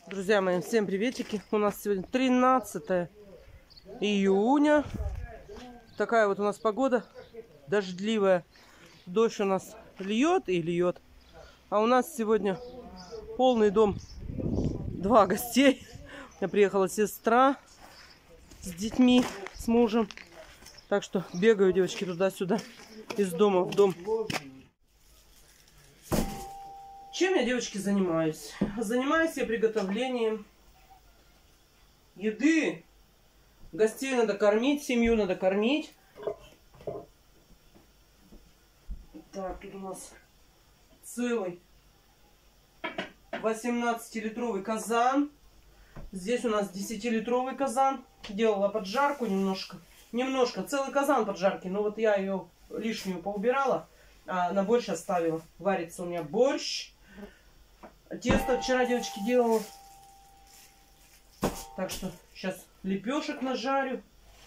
Друзья мои, всем приветики. У нас сегодня 13 июня. Такая вот у нас погода дождливая. Дождь у нас льет и льет. А у нас сегодня полный дом. 2 гостей. У меня приехала сестра с детьми, с мужем. Так что бегаю, девочки, туда-сюда, из дома в дом. Чем я, девочки, занимаюсь? Занимаюсь я приготовлением еды. Гостей надо кормить, семью надо кормить. Так, тут у нас целый 18-литровый казан. Здесь у нас 10-литровый казан. Делала поджарку немножко. Целый казан поджарки. Но вот я ее лишнюю поубирала, а на борщ оставила. Варится у меня борщ. Тесто вчера, девочки, делала. Так что сейчас лепешек нажарю.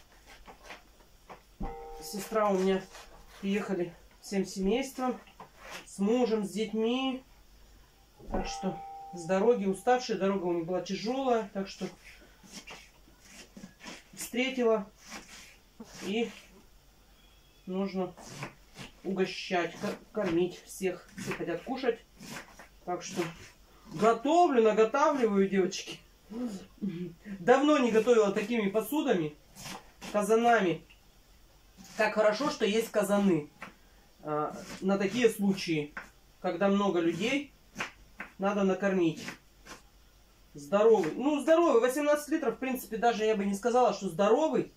Сестра у меня приехали всем семейством. С мужем, с детьми. Так что с дороги уставшие. Дорога у них была тяжелая. Так что встретила. И нужно угощать, кормить всех. Все хотят кушать. Так что готовлю, наготавливаю, девочки. Давно не готовила такими посудами, казанами. Как хорошо, что есть казаны. На такие случаи, когда много людей, надо накормить. Здоровый. Ну, здоровый. 18 литров, в принципе, даже я бы не сказала, что здоровый.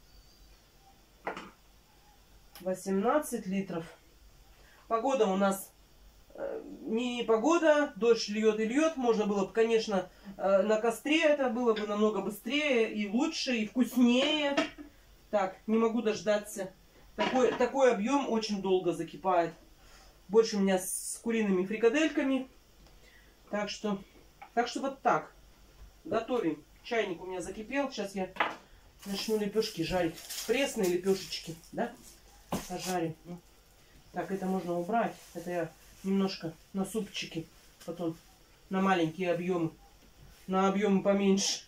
18 литров. Погода у нас не погода, дождь льет и льет. Можно было бы, конечно, на костре это было бы намного быстрее и лучше, и вкуснее. Так, не могу дождаться. Такой объем очень долго закипает. Больше у меня с куриными фрикадельками. Так что вот так. Готовим. Чайник у меня закипел. Сейчас я начну лепешки жарить. Пресные лепешечки, да? Пожарим. Так, это можно убрать. Это я немножко на супчики, потом на маленькие объемы, на объемы поменьше.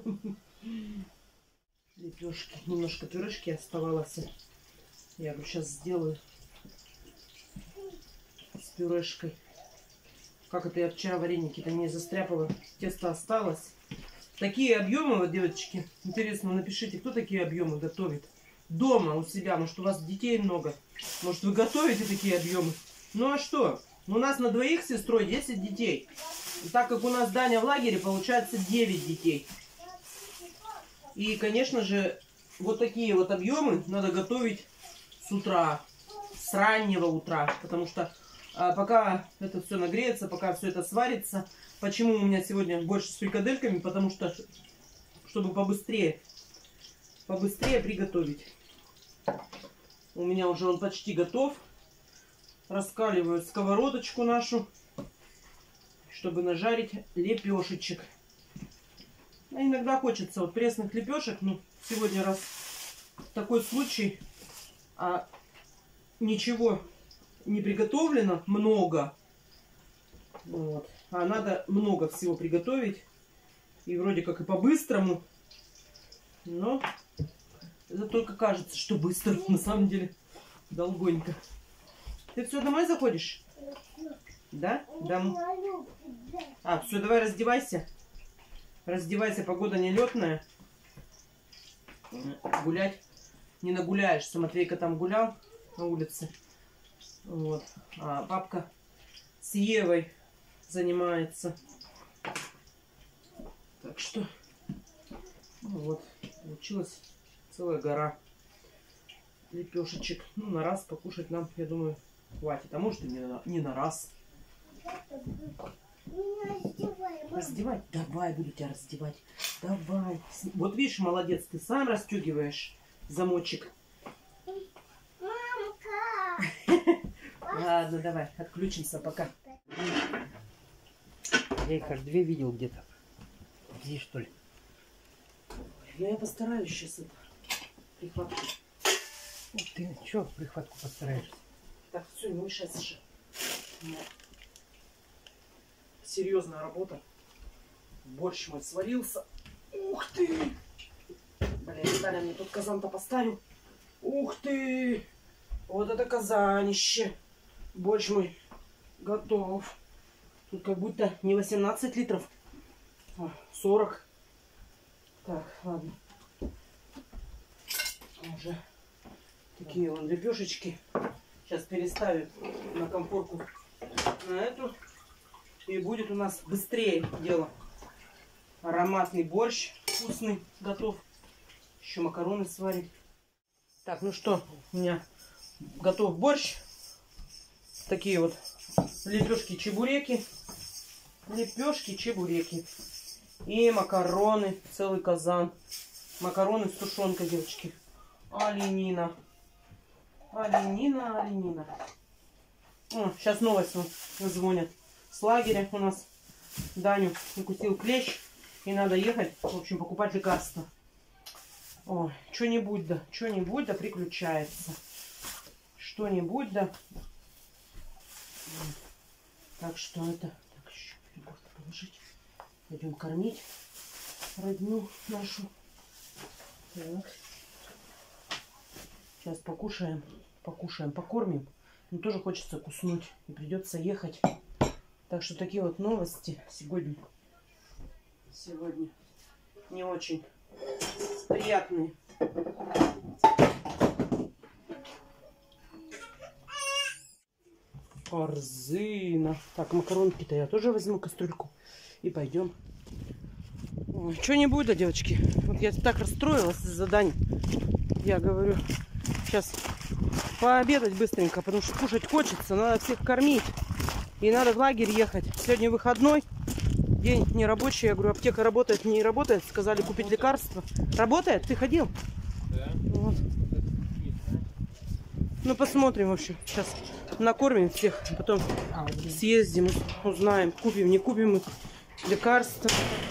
Лепешки, немножко пюрешки оставалось. Я говорю, сейчас сделаю с пюрешкой. Как это я вчера вареники-то не застряпала, тесто осталось. Такие объемы, вот, девочки, интересно, напишите, кто такие объемы готовит дома у себя. Может, у вас детей много, может, вы готовите такие объемы. Ну а что? У нас на двоих с сестрой 10 детей. И так как у нас Даня в лагере, получается 9 детей. И, конечно же, вот такие вот объемы надо готовить с утра, с раннего утра. Потому что пока это все нагреется, пока все это сварится. Почему у меня сегодня больше с фрикадельками? Потому что, чтобы побыстрее приготовить. У меня уже он почти готов. Раскаливаю сковородочку нашу, чтобы нажарить лепешечек. А иногда хочется вот пресных лепешек. Ну, сегодня раз такой случай, а ничего не приготовлено много. Вот. А надо много всего приготовить. И вроде как и по-быстрому. Но это только кажется, что быстро. На самом деле долгонько. Ты все, домой заходишь? Да? Домой. А, все, давай раздевайся. Раздевайся, погода нелетная. Гулять не нагуляешься. Матвейка там гулял на улице. Вот. А папка с Евой занимается. Так что ну вот, получилась целая гора лепешечек. Ну, на раз покушать нам, я думаю, хватит. А может и не на раз. Раздевать? Давай, буду тебя раздевать. Давай. Вот видишь, молодец, ты сам расстегиваешь замочек. Мамка! Ладно, давай, отключимся пока. Я их аж 2 видел где-то. Здесь, что ли? Ну, я постараюсь сейчас это прихватку. Ты что прихватку постараешься? Так, все, не мешайся же. Серьезная работа. борщ мой сварился. Ух ты! Блин, Виталий мне тут казан-то поставил. Ух ты! Вот это казанище. Борщ мой готов. Тут как будто не 18 литров, а 40. Так, ладно. Уже такие вон лепешечки. Сейчас переставим на комфорку на эту. И будет у нас быстрее дело. Ароматный борщ вкусный готов. Еще макароны сварим. Так, ну что, у меня готов борщ. Такие вот лепешки-чебуреки. Лепешки-чебуреки. И макароны, целый казан. Макароны с тушенкой, девочки. Оленина. Оленина, оленина. О, сейчас новость звонят. С лагеря у нас Даню укусил клещ. И надо ехать, в общем, покупать лекарства. О, что-нибудь да приключается. Что-нибудь да. Так что это... Так, еще любовь-то положить. Пойдем кормить родню нашу. Так. Сейчас покушаем, покормим. Но тоже хочется куснуть. И придется ехать. Так что такие вот новости сегодня не очень приятные. Корзина. Так, макаронки-то я тоже возьму кастрюльку. И пойдем. Что-нибудь, да, девочки. Вот я так расстроилась из-за Дани. Я говорю, сейчас пообедать быстренько, потому что кушать хочется. Надо всех кормить. И надо в лагерь ехать. Сегодня выходной. День нерабочий. Я говорю, аптека работает, не работает. Сказали купить лекарства. Работает? Ты ходил? Да. Вот. Ну, посмотрим, в общем. Сейчас накормим всех. Потом съездим, узнаем, купим, не купим лекарства.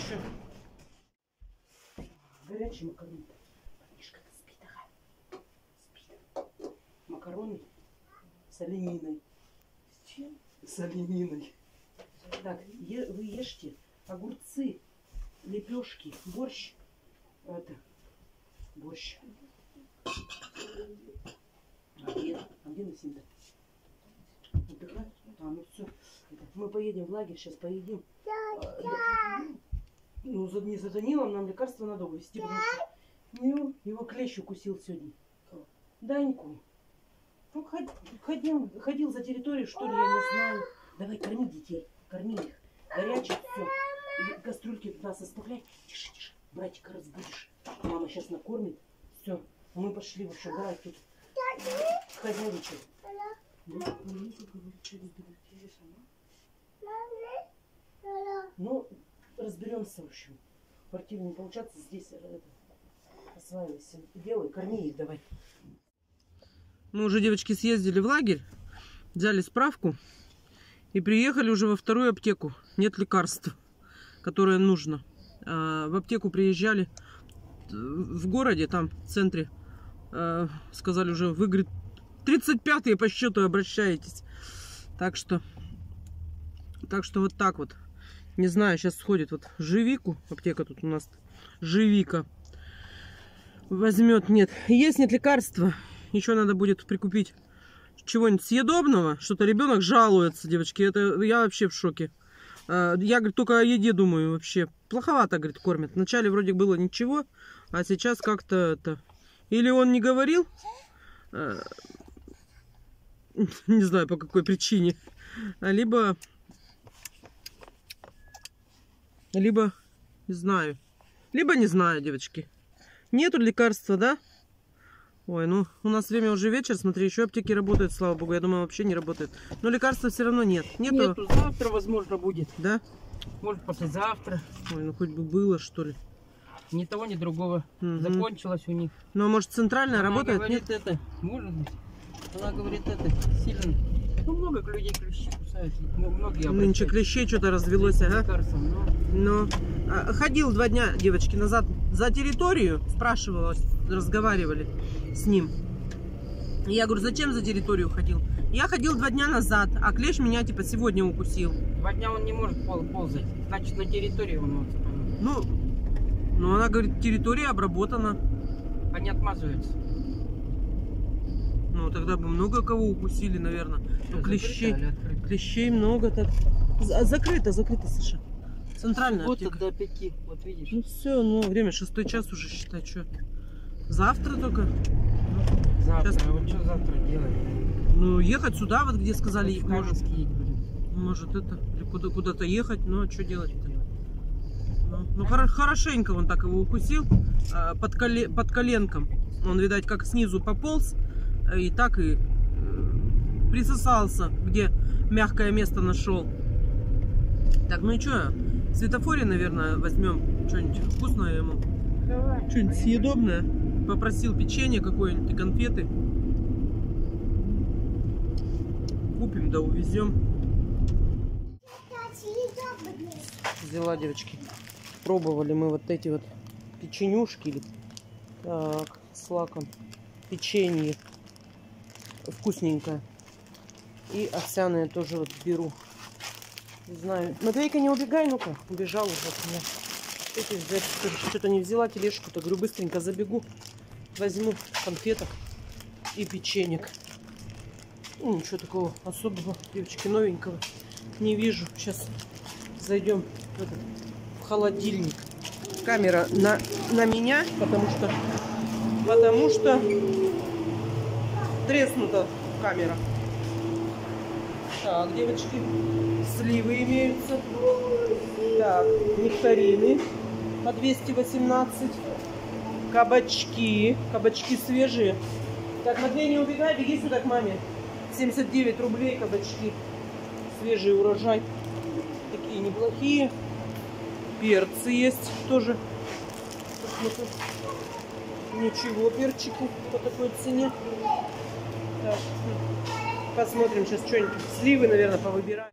Горячие макароны. Парнишка-то спит, ага. Спит. Макароны с олениной. С чем? С олениной. Так, вы ешьте огурцы, лепешки, борщ. Это, борщ. А где Насинда? Отдыхать? А, ну все. Мы поедем в лагерь, сейчас поедим. Ну, не за Данилом, нам лекарства надо увезти, потому что его клещ укусил сегодня. Даньку. Ну, ходил за территорию, что ли, я не знаю. Давай, корми детей, корми их. Горячее все. И кастрюльки туда составляй. Тише, тише. Братика разбудишь. Мама сейчас накормит. Все. Мы пошли вообще, давай тут. Хозяйничай. Ну, разберемся, в общем. В квартире не получаться, здесь осваивайся. Делай, корми их давай. Мы уже, девочки, съездили в лагерь, взяли справку и приехали уже во вторую аптеку. Нет лекарств, которое нужно. В аптеку приезжали в городе, там в центре. Сказали уже, вы, говорит, 35-е по счету обращаетесь. Так что вот так вот. Не знаю, сейчас сходит вот Живику. Аптека тут у нас. Живика. Возьмет, нет. Есть, нет лекарства. Еще надо будет прикупить чего-нибудь съедобного. Что-то ребенок жалуется, девочки. Это я вообще в шоке. Я, говорит, только о еде думаю вообще. Плоховато, говорит, кормят. Вначале вроде было ничего, а сейчас как-то это... Или он не говорил, не знаю по какой причине, либо не знаю, девочки. Нету лекарства, да? Ой, ну у нас время уже вечер, смотри, еще аптеки работают, слава богу. Я думаю, вообще не работает. Но лекарства все равно нет. Нету, завтра, возможно, будет. Да? Может, послезавтра. Ой, ну хоть бы было, что ли. Ни того, ни другого. Угу. Закончилось у них. Ну, а может, центральная Она работает? Говорит, нет? это, может быть. Она говорит, это сильно. Ну, много людей клещи кусают. Многие Нынче клещей что-то развелось, ага. Но ходил 2 дня, девочки, назад за территорию, спрашивала, разговаривали с ним. Я говорю, зачем за территорию ходил? Я ходил 2 дня назад, а клещ меня типа сегодня укусил. 2 дня он не может ползать. Значит, на территории он вот. Ну, она говорит, территория обработана. Они отмазываются. Ну, тогда бы много кого укусили, наверное. Ну, клещей много так. Закрыто, Саша. Центральная вот аптека. до 5, вот видишь. Ну все, ну время 6 час уже, считай, что. Завтра только? Завтра, Сейчас... а вот что завтра делать? Ну, ехать сюда, вот где сказали, их может. Может это, или куда-то ехать, ну, а что делать-то? Ну, хорошенько он так его укусил, под коленком. Он, видать, как снизу пополз, и так и присосался, где мягкое место нашел. Так, ну и что, в светофоре, наверное, возьмем что-нибудь вкусное ему. Что-нибудь съедобное. Попросил печенье какое-нибудь и конфеты. Купим, да увезем. Взяла, девочки. Пробовали мы вот эти вот печенюшки. Так, с лаком. Печенье. Вкусненькое. И овсяные тоже вот беру. Не знаю. Матвейка, не убегай, ну-ка. Убежал уже от меня. Эти взять, что-то не взяла тележку-то. Говорю, быстренько забегу. Возьму конфеток и печенек. Ну, ничего такого особого, девочки, новенького не вижу. Сейчас зайдем в холодильник. Камера на меня, потому что треснута камера. Так, девочки, сливы имеются. Так, нектарины по 218. Кабачки свежие. Так, Матвей, не убегай, беги сюда к маме. 79 рублей кабачки. Свежий урожай. Такие неплохие. Перцы есть тоже. Ничего, перчики по такой цене. Так, посмотрим сейчас что-нибудь. Сливы, наверное, повыбираем.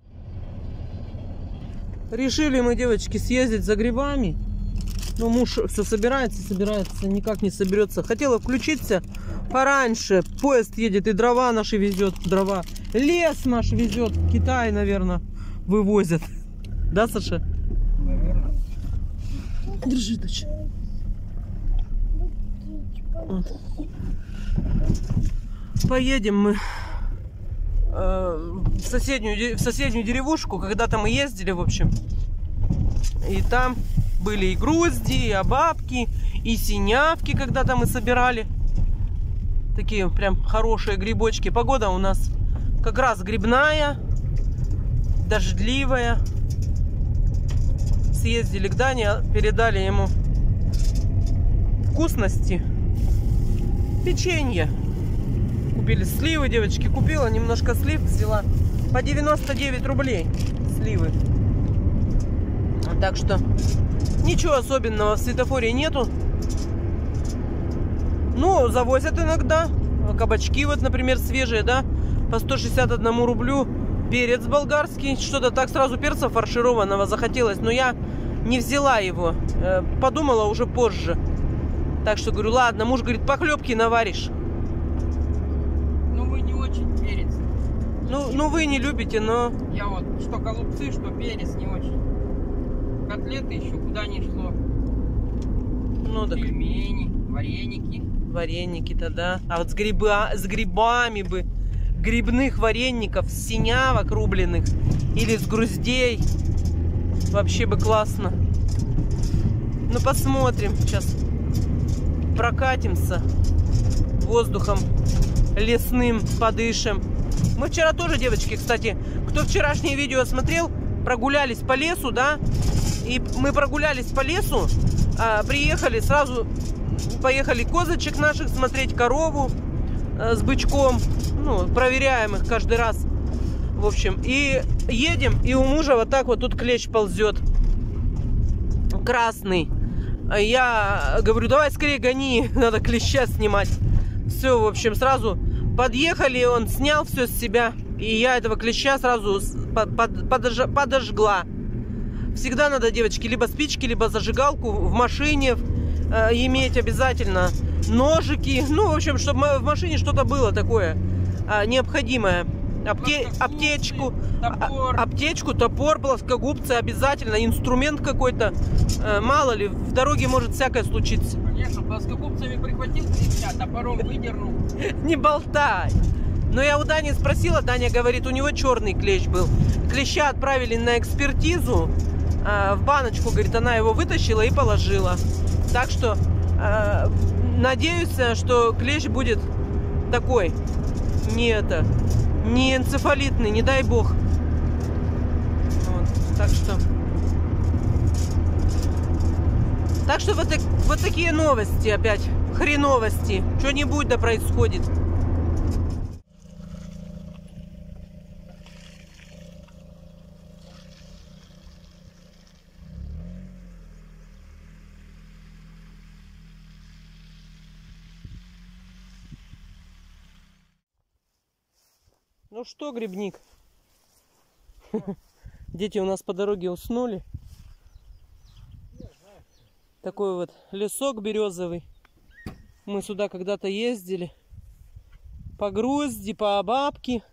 Решили мы, девочки, съездить за грибами. Но муж все собирается, никак не соберется. Хотела включиться пораньше. Поезд едет и дрова наши везет. Дрова. Лес наш везет. Китай, наверное, вывозят. Да, Саша? Наверное. Держи, дочь. Вот. Поедем мы в соседнюю деревушку. Когда-то мы ездили, в общем. И там были и грузди, и обабки, и синявки когда-то мы собирали. Такие прям хорошие грибочки. Погода у нас как раз грибная, дождливая. Съездили к Дане, передали ему вкусности. Печенье. Купили сливы, девочки. Купила немножко слив, взяла по 99 рублей сливы. Так что ничего особенного в светофоре нету. Ну, завозят иногда. Кабачки вот, например, свежие, да, по 161 рублю. Перец болгарский. Что-то так сразу перца фаршированного захотелось. Но я не взяла его. Подумала уже позже. Так что говорю, ладно, муж говорит, похлебки наваришь. Ну, вы не очень перец. Ну, вы не любите, но... Я вот, что голубцы, что перец не очень. Котлеты еще куда ни шло. Ну, так. Пельмени, вареники. Вареники-то, да. А вот с грибами бы. Грибных вареников, с синявок рубленых. Или с груздей. Вообще бы классно. Ну, посмотрим. Сейчас прокатимся. Воздухом лесным подышим. Мы вчера тоже, девочки, кстати, кто вчерашнее видео смотрел, прогулялись по лесу, да. И мы прогулялись по лесу, приехали сразу, поехали козочек наших смотреть, корову с бычком, ну, проверяем их каждый раз, в общем, и едем, и у мужа вот так вот тут клещ ползет, красный. Я говорю, давай скорее гони, надо клеща снимать. Все, в общем, сразу подъехали, он снял все с себя, и я этого клеща сразу подожгла. Всегда надо, девочки, либо спички, либо зажигалку в машине иметь обязательно. Ножики. Ну, в общем, чтобы в машине что-то было такое необходимое. Аптечку, топор. аптечку, топор, плоскогубцы обязательно, инструмент какой-то. Мало ли, в дороге может всякое случиться. Конечно, плоскогубцами прихватил клеща, топором выдернул. Не болтай. Но я у Дани спросила, Даня говорит, у него черный клещ был. Клеща отправили на экспертизу, в баночку, говорит, она его вытащила и положила. Так что надеюсь, что клещ будет такой, не энцефалитный, не дай бог. Вот, так что вот такие новости опять, хреновости. Что-нибудь да происходит. Ну что, грибник? Дети у нас по дороге уснули. Такой вот лесок березовый. Мы сюда когда-то ездили. По грузди, по бабке.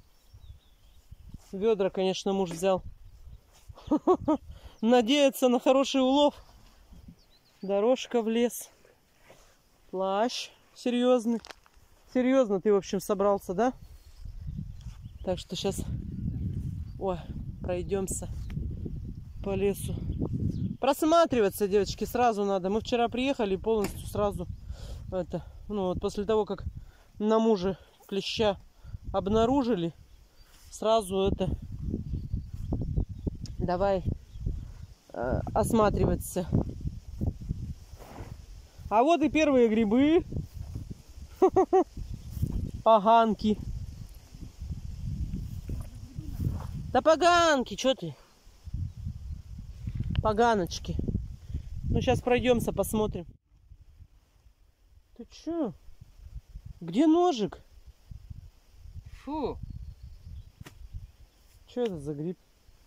Ведра, конечно, муж взял. Надеяться на хороший улов. Дорожка в лес. Плащ серьезный. Серьезно ты, в общем, собрался, да? Так что сейчас пройдемся по лесу. Просматриваться, девочки, сразу надо. Мы вчера приехали полностью сразу после того, как на муже клеща обнаружили, сразу давай осматриваться. А вот и первые грибы. Поганки. Да поганки, что ты? Поганочки. Ну, сейчас пройдемся, посмотрим. Ты чё? Где ножик? Фу. Что это за гриб?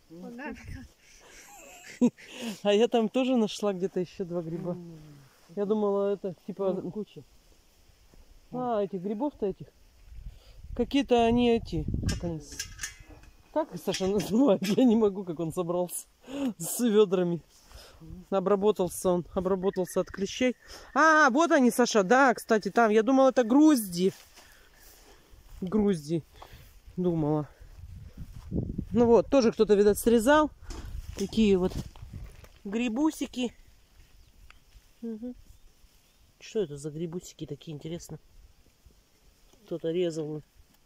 А я там тоже нашла где-то еще 2 гриба. Я думала, это типа куча. Этих грибов-то этих. Какие-то они эти. Как они? Как Саша называет? Я не могу, как он собрался с ведрами. Обработался от клещей. Вот они, Саша, да, кстати, там. Я думала, это грузди. Грузди. Думала. Ну вот, тоже кто-то, видать, срезал. Такие вот грибусики. Угу. Что это за грибусики такие, интересно? Кто-то резал.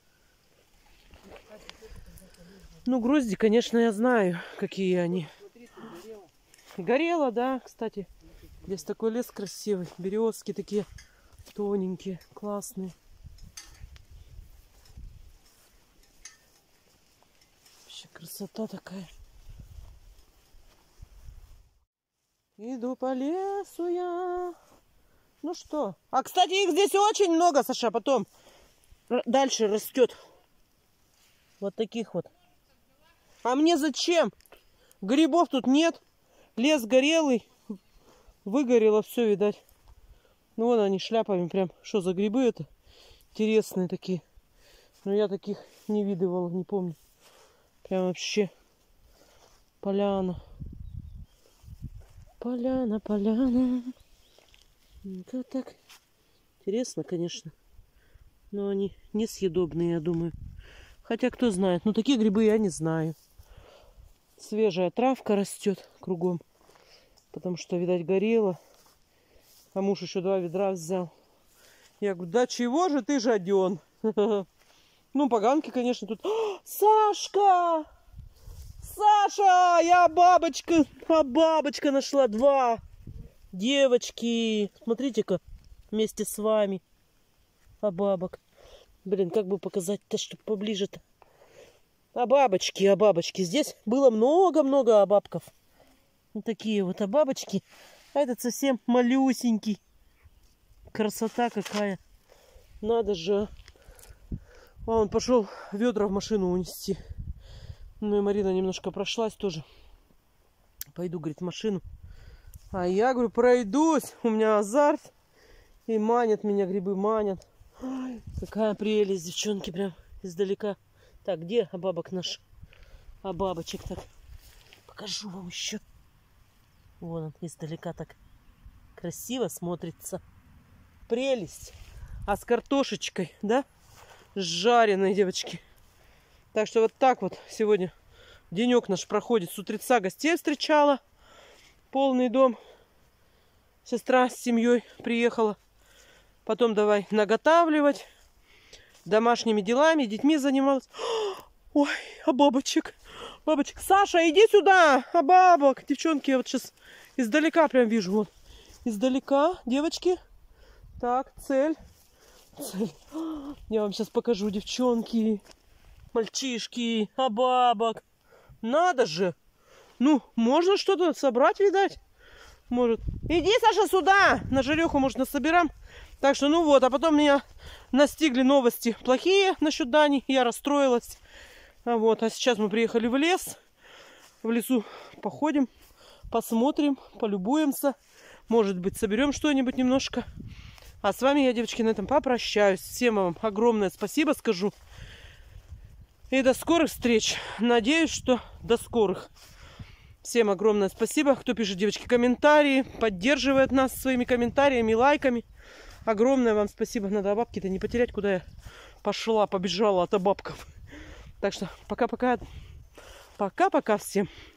Ну, грозди, конечно, я знаю, какие они. Горело, да, кстати. Здесь такой лес красивый. Березки такие тоненькие, классные. Вообще красота такая. Иду по лесу я. Ну что? Кстати, их здесь очень много, Саша, потом дальше растет. Вот таких вот. А мне зачем? Грибов тут нет. Лес горелый. Выгорело все, видать. Ну вон они шляпами прям. Что за грибы это? Интересные такие. Но я таких не видывала, не помню. Прям вообще поляна. Поляна, поляна. Это так интересно, конечно. Но они несъедобные, я думаю. Хотя кто знает. Но такие грибы я не знаю. Свежая травка растет кругом. Потому что, видать, горело. А муж еще 2 ведра взял. Я говорю, да чего же ты жаден? Ну, поганки, конечно, тут. Сашка! Саша! Я бабочка нашла 2. Девочки, смотрите-ка, вместе с вами. Бабок. Блин, как бы показать-то, чтобы поближе-то. Бабочки. Здесь было много-много бабков. Вот такие вот бабочки. А этот совсем малюсенький. Красота какая. Надо же. Он пошел ведра в машину унести. Ну и Марина немножко прошлась тоже. Пойду, говорит, в машину. А я, говорю, пройдусь. У меня азарт. И манят меня, грибы манят. Ой, какая прелесть, девчонки, прям издалека. Так, где бабок наш? А бабочек так. Покажу вам еще. Вон он издалека так красиво смотрится. Прелесть. А с картошечкой, да? С жареной, девочки. Так что вот так вот сегодня денек наш проходит. С утреца гостей встречала. Полный дом. Сестра с семьей приехала. Потом давай наготавливать. Домашними делами, детьми занималась. Ой, а бабочек. Бабочек. Саша, иди сюда. А бабок. Девчонки, я вот сейчас издалека прям вижу. Вот. Издалека, девочки. Так, цель. Я вам сейчас покажу, девчонки. Мальчишки. А бабок. Надо же. Ну, можно что-то собрать, видать. Может. Иди, Саша, сюда. На жареху, может, насобираем. Так что, ну вот. А потом меня настигли новости плохие насчет Дани. Я расстроилась. А сейчас мы приехали в лес. В лесу походим, посмотрим, полюбуемся. Может быть, соберем что-нибудь немножко. А с вами я, девочки, на этом попрощаюсь. Всем вам огромное спасибо скажу. И до скорых встреч. Надеюсь, что до скорых. Всем огромное спасибо, кто пишет, девочки, комментарии, поддерживает нас своими комментариями, лайками. Огромное вам спасибо. Надо бабки-то не потерять, куда я пошла, побежала от бабков. Так что пока-пока. Пока-пока всем.